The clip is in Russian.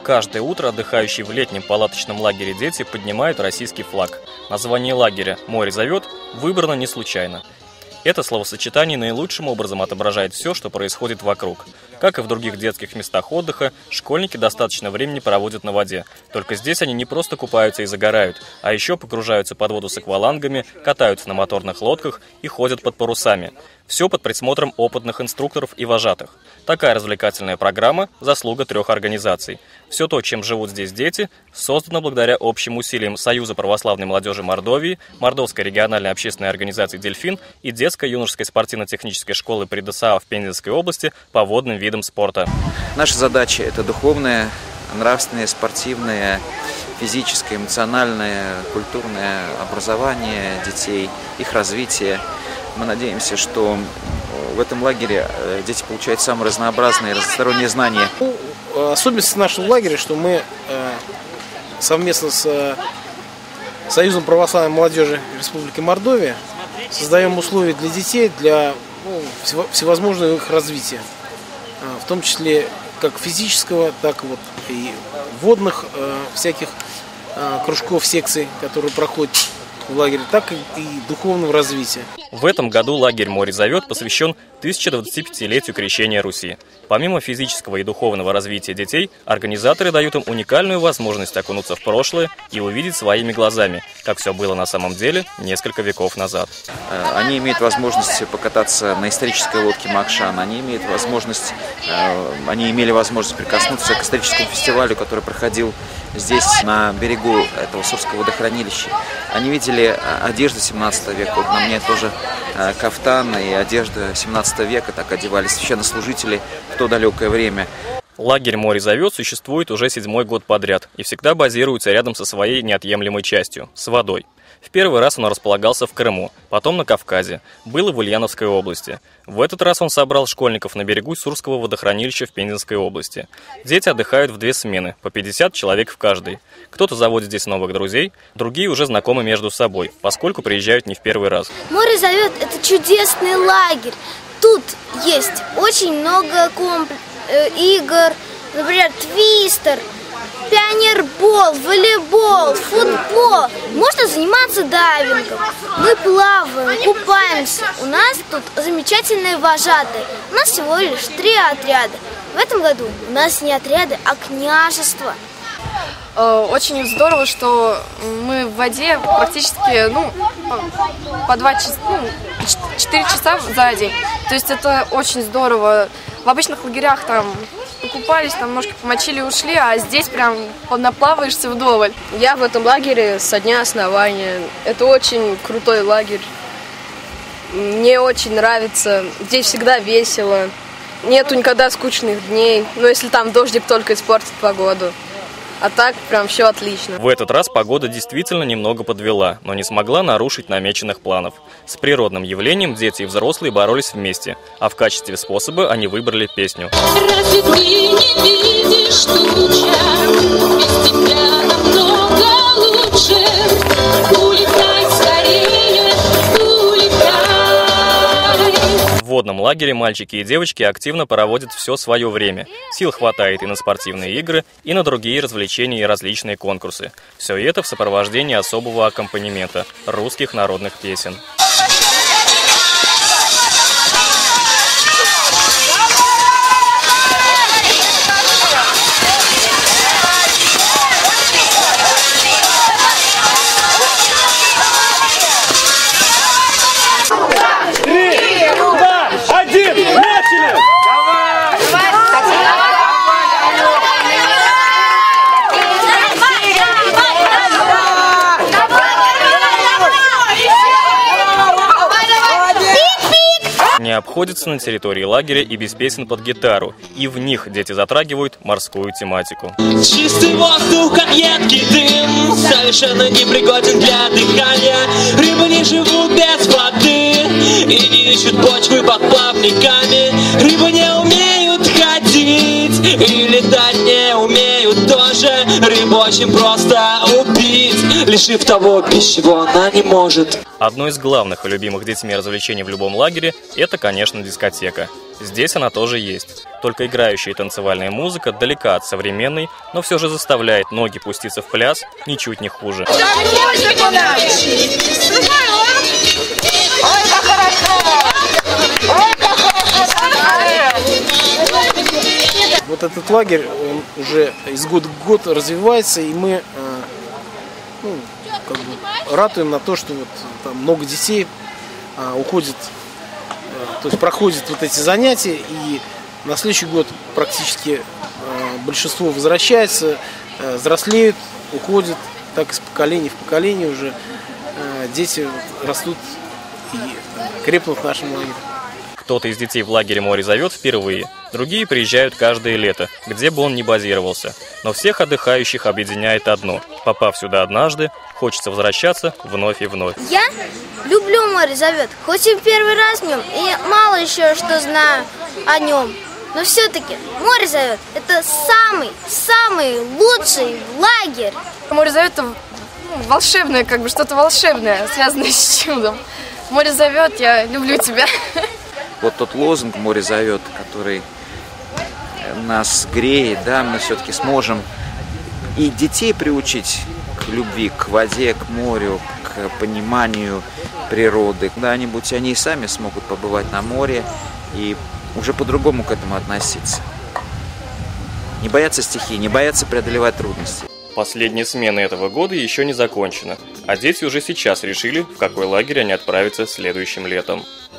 Каждое утро отдыхающие в летнем палаточном лагере дети поднимают российский флаг. Название лагеря «Море зовет» выбрано не случайно. Это словосочетание наилучшим образом отображает все, что происходит вокруг. Как и в других детских местах отдыха, школьники достаточно времени проводят на воде. Только здесь они не просто купаются и загорают, а еще погружаются под воду с аквалангами, катаются на моторных лодках и ходят под парусами. Все под присмотром опытных инструкторов и вожатых. Такая развлекательная программа – заслуга 3 организаций. Все то, чем живут здесь дети, создано благодаря общим усилиям Союза православной молодежи Мордовии, Мордовской региональной общественной организации «Дельфин» и детско-юношеской спортивно-технической школы при ДСА в Пензенской области по водным видам спорта. Наша задача – это духовное, нравственное, спортивное, физическое, эмоциональное, культурное образование детей, их развитие. Мы надеемся, что в этом лагере дети получают самые разнообразные, разносторонние знания. Особенность нашего лагеря, что мы совместно с Союзом православной молодежи Республики Мордовия создаем условия для детей для всевозможного их развития, в том числе как физического, так вот и водных всяких кружков, секций, которые проходят в лагере, так и духовного развития. В этом году лагерь «Море зовет» посвящен 1025-летию крещения Руси. Помимо физического и духовного развития детей, организаторы дают им уникальную возможность окунуться в прошлое и увидеть своими глазами, как все было на самом деле несколько веков назад. Они имеют возможность покататься на исторической лодке «Макшан», они имели возможность прикоснуться к историческому фестивалю, который проходил здесь, на берегу этого Сурского водохранилища. Они видели одежду 17 века, вот на мне тоже кафтан и одежда 17 века, так одевались священнослужители в то далекое время. Лагерь «Море зовет» существует уже 7-й год подряд и всегда базируется рядом со своей неотъемлемой частью – с водой. В первый раз он располагался в Крыму, потом на Кавказе, был и в Ульяновской области. В этот раз он собрал школьников на берегу Сурского водохранилища в Пензенской области. Дети отдыхают в 2 смены, по 50 человек в каждой. Кто-то заводит здесь новых друзей, другие уже знакомы между собой, поскольку приезжают не в первый раз. «Море зовет» – это чудесный лагерь. Тут есть очень много игр, например, твистер, пионербол, волейбол, футбол. Можно заниматься дайвингом. Мы плаваем, купаемся. У нас тут замечательные вожатые. У нас всего лишь 3 отряда. В этом году у нас не отряды, а княжество. Очень здорово, что мы в воде практически по 4 часа за день. То есть это очень здорово. В обычных лагерях там купались, там ножки помочили и ушли, а здесь прям наплаваешься вдоволь. Я в этом лагере со дня основания. Это очень крутой лагерь. Мне очень нравится. Здесь всегда весело. Нету никогда скучных дней. Но если там дождик только испортит погоду. А так прям все отлично. В этот раз погода действительно немного подвела, но не смогла нарушить намеченных планов. С природным явлением дети и взрослые боролись вместе, а в качестве способа они выбрали песню. Разве ты не видишь, туча? Без тебя намного лучше. Улетай скорее, улетай. В водном лагере мальчики и девочки активно проводят все свое время. Сил хватает и на спортивные игры, и на другие развлечения и различные конкурсы. Все это в сопровождении особого аккомпанемента – русских народных песен. Не обходится на территории лагеря и без песен под гитару, и в них дети затрагивают морскую тематику. Чистый воздух, как едкий дым, совершенно непригоден для дыхания. Рыбы не живут без воды и не ищут почвы под плавниками. Рыбы не умеют ходить и летать не умеют тоже. Рыбу очень просто убить, лишь лишив того, без чего она не может. Одно из главных и любимых детьми развлечений в любом лагере – это, конечно, дискотека. Здесь она тоже есть. Только играющая и танцевальная музыка далека от современной, но все же заставляет ноги пуститься в пляс ничуть не хуже. Вот этот лагерь, он уже из года в год развивается, и мы ратуем на то, что вот там много детей уходит, то есть проходят вот эти занятия, и на следующий год практически большинство возвращается, взрослеют, уходят, так из поколения в поколение уже дети растут и крепнут в нашем лагере. Кто-то из детей в лагере «Море зовет» впервые, другие приезжают каждое лето, где бы он ни базировался. Но всех отдыхающих объединяет одно – попав сюда однажды, хочется возвращаться вновь и вновь. Я люблю «Море зовет», хоть и первый раз в нем, и мало еще что знаю о нем. Но все-таки «Море зовет» – это самый лучший лагерь. «Море зовет» – это волшебное, что-то волшебное, связанное с чудом. «Море зовет», я люблю тебя. Вот тот лозунг «Море зовет», который нас греет, да, мы все-таки сможем и детей приучить к любви, к воде, к морю, к пониманию природы. Когда-нибудь они и сами смогут побывать на море и уже по-другому к этому относиться. Не бояться стихии, не бояться преодолевать трудности. Последняя смена этого года еще не закончена, а дети уже сейчас решили, в какой лагерь они отправятся следующим летом.